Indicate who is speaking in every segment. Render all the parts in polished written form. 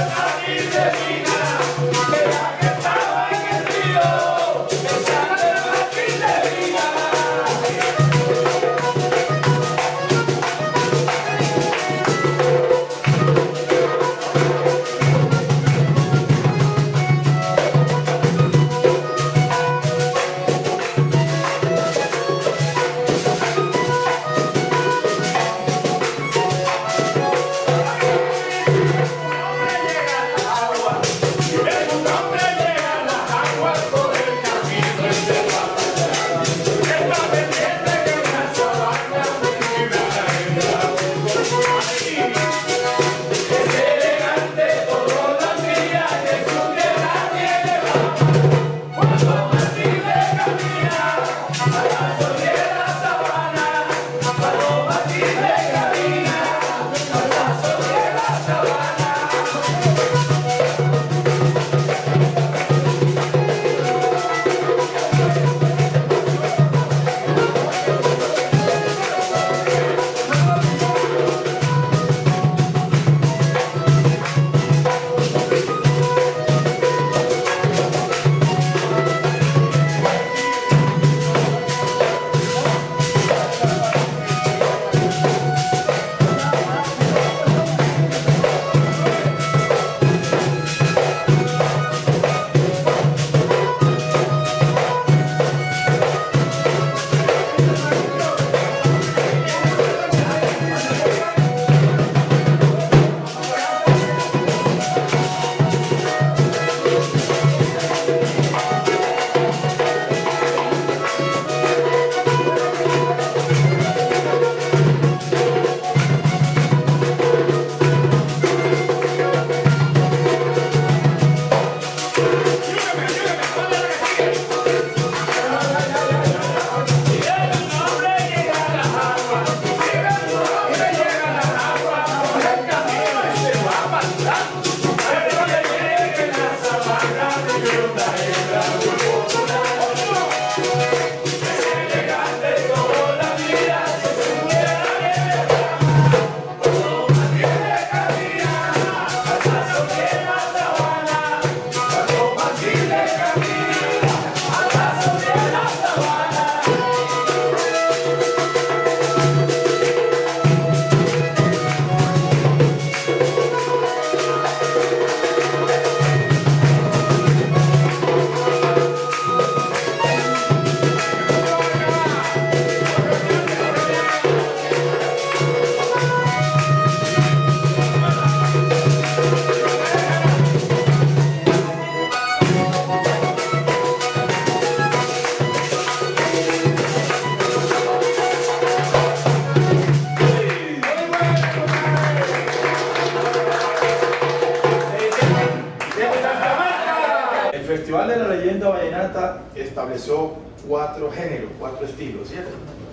Speaker 1: Festival de la Leyenda Vallenata estableció 4 géneros, 4 estilos, ¿cierto?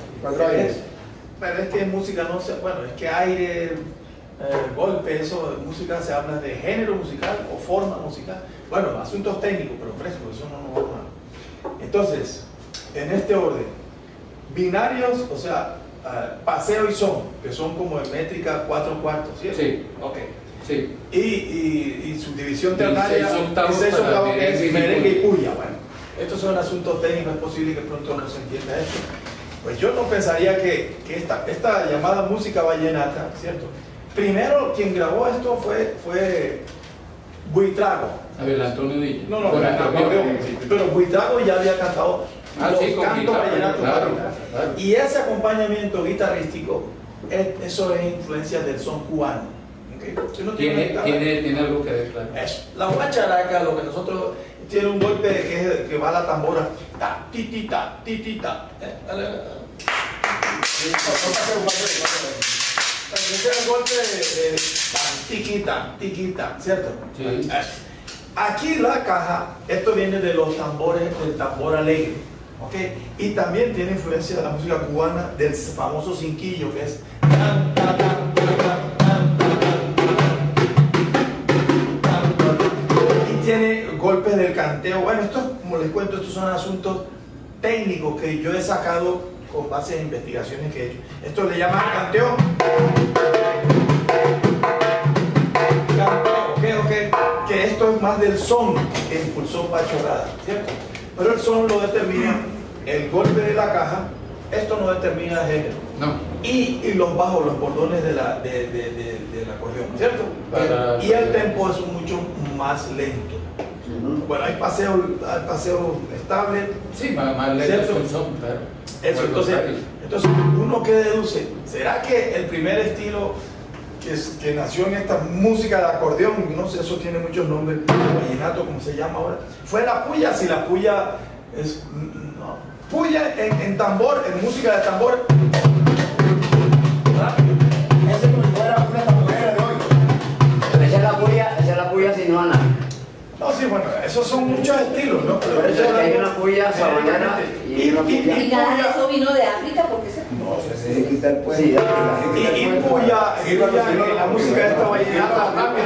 Speaker 2: 4 aires.
Speaker 1: Pero es que en música no se, bueno, es que aire, golpe, eso, en música se habla de género musical o forma musical. Bueno, asuntos técnicos, pero frescos, eso no nos vamos a... Entonces, en este orden, binarios, o sea, paseo y son, que son como en métrica 4/4, ¿cierto?
Speaker 2: Sí.
Speaker 1: Ok.
Speaker 2: Sí.
Speaker 1: Y subdivisión ternaria,
Speaker 2: y 6 octavos
Speaker 1: que es merengue y puya.
Speaker 2: Bueno,
Speaker 1: Bueno, estos son asuntos técnicos, es posible que pronto no se entienda esto. Pues yo no pensaría que esta llamada música vallenata, ¿cierto? Primero quien grabó esto fue Buitrago.
Speaker 2: A ver, Antonio Díaz.
Speaker 1: No,
Speaker 2: Con acordeón.
Speaker 1: pero Buitrago ya había cantado los
Speaker 2: sí, con
Speaker 1: cantos
Speaker 2: guitarra,
Speaker 1: vallenatos.
Speaker 2: claro.
Speaker 1: Y ese acompañamiento guitarrístico, eso es influencia del son cubano. ¿Okay? No
Speaker 2: Tiene algo que ver, claro.
Speaker 1: Eso. La guacharaca, lo que nosotros tiene un golpe que va a la tambora, ta, ti, ti, ta, ti, ti, ta. Ese es el golpe de tiquita, tiquita, ¿cierto?
Speaker 2: Sí.
Speaker 1: Eso. Aquí la caja, esto viene de los tambores, del tambor alegre, ¿ok? Y también tiene influencia de la música cubana, del famoso cinquillo, que es tan, tan, tan, tan, tan. Tiene golpes del canteo. Bueno, esto, como les cuento, estos son asuntos técnicos que yo he sacado con base en investigaciones que he hecho. Esto le llaman canteo. Canteo, ok. que esto es más del son que impulsó Pacho Rada, ¿cierto? Pero el son lo determina el golpe de la caja, esto no determina género.
Speaker 2: No.
Speaker 1: Y los bajos, los bordones del acordeón, ¿cierto? Y el tempo es mucho más lento. Bueno, hay paseos estables.
Speaker 2: Sí, más lento que el son, claro.
Speaker 1: Eso, entonces, uno que deduce, ¿será que el primer estilo que nació en esta música de acordeón, no sé, eso tiene muchos nombres, vallenato, como se llama ahora, fue la puya? Si la puya es... No. Puya en tambor, en música de tambor.
Speaker 3: Ese es como si fuera una tamborera de hoy. Pero esa es la puya sinuana.
Speaker 1: No, sí, bueno, esos son muchos estilos, ¿no?
Speaker 3: Pero eso es que hay una puya sabanera y una puya.
Speaker 4: Y nada de eso vino de África, porque se...
Speaker 3: No, se tiene que quitar pues. Sí,
Speaker 1: y puya en la música de esta vallenata rápida.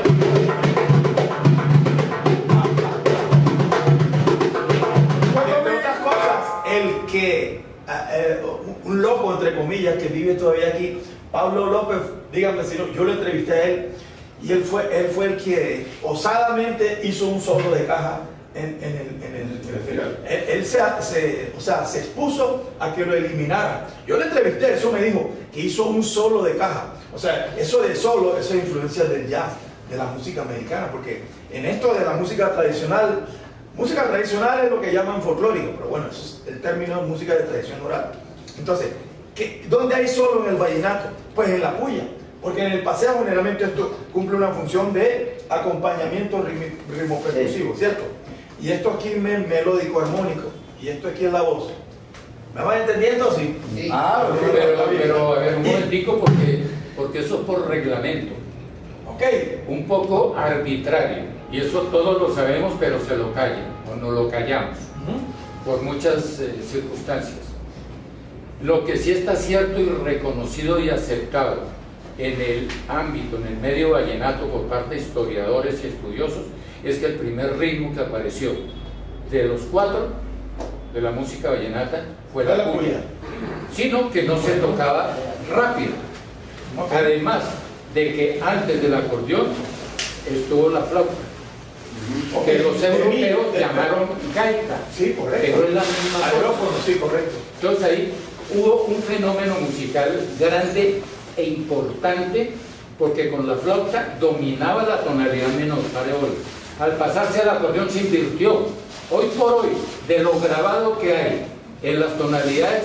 Speaker 1: Entre otras cosas, el que un loco, entre comillas, que vive todavía aquí, Pablo López, díganme si no, yo lo entrevisté a él, y él fue el que osadamente hizo un solo de caja en el final. Él se expuso a que lo eliminara. Yo le entrevisté, eso me dijo, que hizo un solo de caja. O sea, eso de solo, eso es influencia del jazz, de la música americana, porque en esto de la música tradicional es lo que llaman folclórico, pero bueno, eso es el término de música de tradición oral. Entonces, ¿dónde hay solo en el vallenato? Pues en la puya. Porque en el paseo generalmente esto cumple una función de acompañamiento ritmo percusivo, ¿cierto? Y esto aquí es melódico armónico, y esto aquí es la voz. ¿Me van entendiendo? Sí.
Speaker 2: Sí. Pero a ver, un momentico, porque eso es por reglamento.
Speaker 1: Ok.
Speaker 2: Un poco arbitrario, y eso todos lo sabemos, pero se lo callan, o no lo callamos, por muchas circunstancias. Lo que sí está cierto y reconocido y aceptado en el ámbito, en el medio vallenato por parte de historiadores y estudiosos, es que el primer ritmo que apareció de los 4 de la música vallenata fue la puya, sino que no se tocaba rápido. Además de que antes del acordeón estuvo la flauta, que los europeos llamaron gaita.
Speaker 1: Sí, correcto.
Speaker 2: Pero es la misma cosa.
Speaker 1: Sí, correcto.
Speaker 2: Entonces ahí hubo un fenómeno musical grande e importante, porque con la flauta dominaba la tonalidad menor, al pasarse al acordeón se invirtió. Hoy por hoy, de lo grabado que hay en las tonalidades,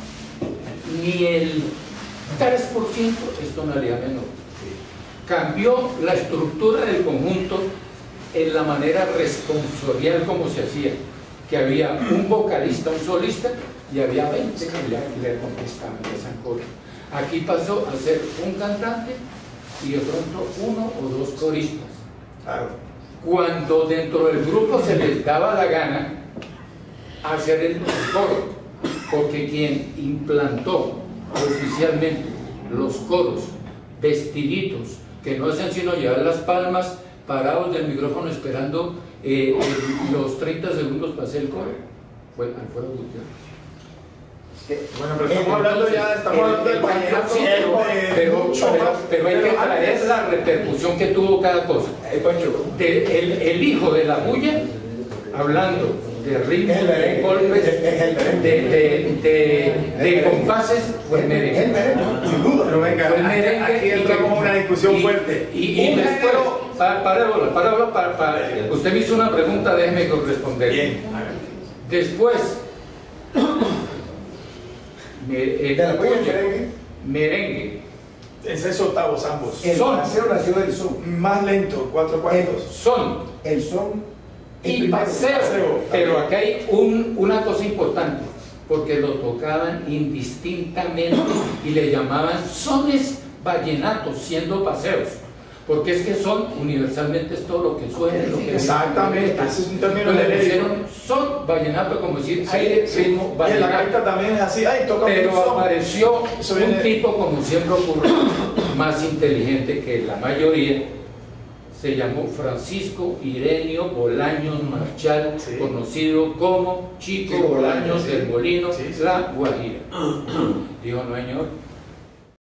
Speaker 2: ni el 3% es tonalidad menor. Cambió la estructura del conjunto en la manera responsorial como se hacía, que había un vocalista, un solista, y había 20 que le contestaban esa cosa. Aquí pasó a ser un cantante y de pronto 1 o 2 coristas.
Speaker 1: Claro.
Speaker 2: Cuando dentro del grupo se les daba la gana hacer el coro, porque quien implantó oficialmente los coros vestiditos, que no hacen sino llevar las palmas parados del micrófono esperando los 30 segundos para hacer el coro, fue Alfredo Gutiérrez.
Speaker 1: Bueno, pero estamos hablando del vallenato.
Speaker 2: Pero hay que traer la repercusión que tuvo cada cosa. El hijo de la bulla, hablando de ritmos, de golpes, de compases, fue merengue.
Speaker 1: Sin duda. Pero venga,
Speaker 2: fue merengue,
Speaker 1: aquí entramos en una discusión fuerte.
Speaker 2: Y después, usted me hizo una pregunta, déjeme responder.
Speaker 1: Bien.
Speaker 2: Después, merengue.
Speaker 1: En 6 octavos ambos.
Speaker 3: El paseo nació del son.
Speaker 1: Más lento, 4 cuartos.
Speaker 2: Son.
Speaker 3: El son.
Speaker 2: Y paseo. Pero acá hay una cosa importante, porque lo tocaban indistintamente y le llamaban sones vallenatos, siendo paseos. Porque es que son universalmente es todo lo que suena, lo que
Speaker 1: exactamente, ese es un término
Speaker 2: le
Speaker 1: de
Speaker 2: pusieron son vallenato, como decir aire, ritmo,
Speaker 1: vallenato. Y en la
Speaker 2: vallenato.
Speaker 1: gaita también es así, toca
Speaker 2: pero
Speaker 1: un son.
Speaker 2: Apareció un tipo, como siempre ocurre, más inteligente que la mayoría. Se llamó Francisco Irenio Bolaños Marchal,
Speaker 1: sí,
Speaker 2: conocido como Chico Bolaños del Molino,
Speaker 1: sí,
Speaker 2: La Guajira. Dijo, no señor,